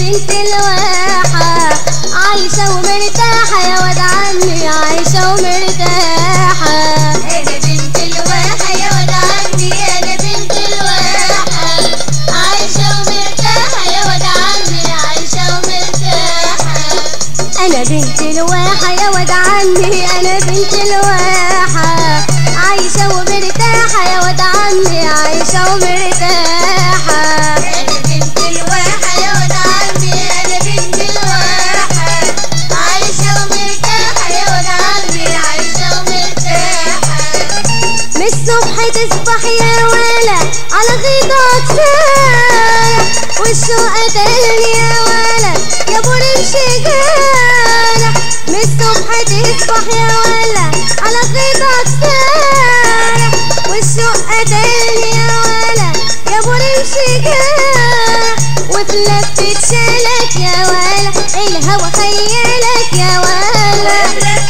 بنت الواحة عايشة ومرتاحة يا واد عمي، عايشة ومرتاحة. انا بنت الواحة يا واد عمي، انا بنت الواحة عايشة ومرتاحة يا واد عمي، عايشة ومرتاحة. انا بنت الواحة يا واد عمي، انا بنت الواحة عايشة ومرتاحة يا واد عمي، عايشة ومرتاحة. انا بنت الواحة يا واد عمي، انا بنت الواحة عايشة ومرتاحة يا واد عمي، عايشة ومرتاحة. من الصبح تصبح يا ولا على غيطك سارة، والشوق قتلني يا ولا يا ابو رمشجارة. من الصبح تصبح يا ولا على غيطك سارة، والشوق قتلني يا ولا يا ابو رمشجارة. وفي لفة شالك يا ولا الهوى خيالك يا ولا،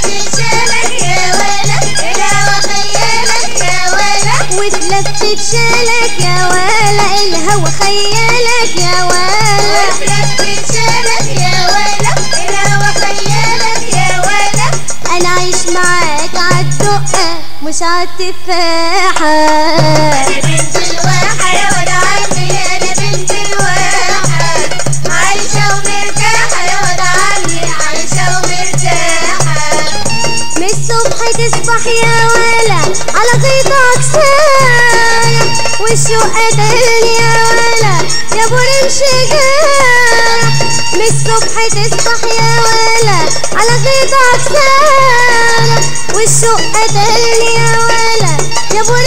واتلفت شالك يا ولا الهوى خيالك يا ولا، واتلفت شالك يا ولا الهوى خيالك يا ولا. انا عايش معاك عالدقة مش عالتفاحة. انا بنت الواحة يا واد عمي، انا بنت الواحة عايشة ومرتاحة يا واد عمي، عايشة ومرتاحة. من الصبح تصبح يا ولا على غيطك سارة، والشوق قتلني يا ولا يا ابو رمشجارة. من الصبح تصبح يا ولا على غيطك سارة، والشوق قتلني يا ولا يا ابو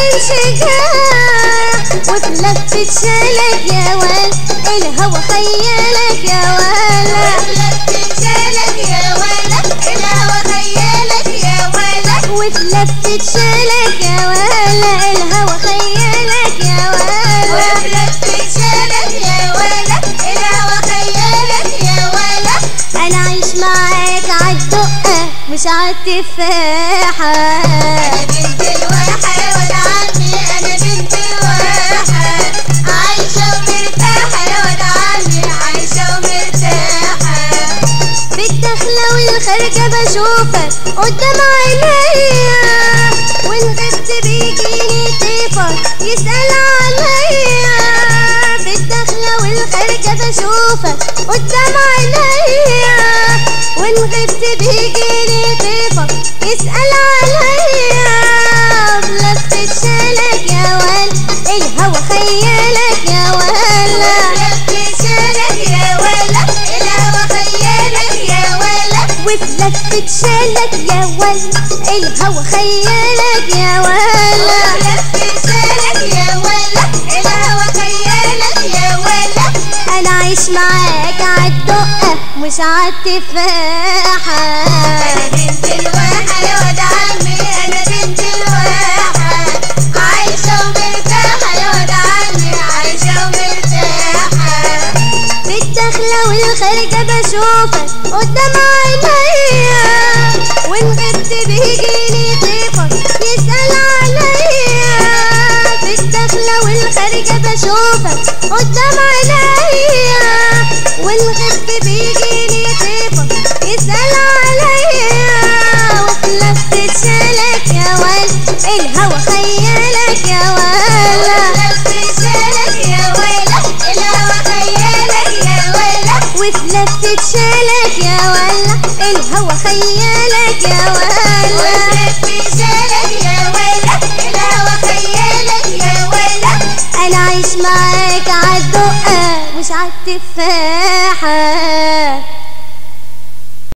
رمشجارة. وفي لفة شالك يا ولا الهوى خيالك يا ولا، واتلفت شالك يا ولا الهوى خيالك يا ولا. واتلفت شالك يا ولا الهوى خيالك يا ولا، واتلفت شالك يا ولا الهوى خيالك يا ولا. انا عايش معاك عالدقة مش عالتفاحة. انا بنت الواحة يا واد عمي، انا بنت الواحة عايشة ومرتاحة يا واد عمي، عايشة ومرتاحة. بالدخلة والخارجة بشوفك قدام عينيا، وان غبت بيجيني طيفك يسأل عليا. بالدخلة والخارجة بشوفك قدام عينيا، وان غبت بيجيني طيفك يسأل عليا. بلفة شالك يا ولا الهوى خيالك يا ولا، واتلفت شالك يا ولا الهوى خيالك يا ولا. واتلفت شالك يا ولا الهوى خيالك يا ولا. واتلفت شالك يا ولا الهوى خيالك يا ولا. انا عايش معاك عالدقة مش عالتفاحة. انا بنت الواحة يا واد عمي، انا بنت الواحة عايشة ومرتاحة يا واد عمي، عايشة ومرتاحة. بالدخلة والخارجة بشوفك قدام عينيا، وان غبت بيجيني طيفك يسأل عليا. بالدخلة والخارجة بشوفك قدام عينيا، وان غبت بيجيني طيفك يسأل عليا. واتلفت شالك يا ولا الهوى خيالك يا ولا، واتلفت شالك يا ولا الهوى خيالك يا ولا. واتلفت شالك يا ولا الهوى خيالك يا ولا، واتلفت شالك يا ولا الهوى خيالك يا ولا. انا عايش معاك عالدقة مش عالتفاحة.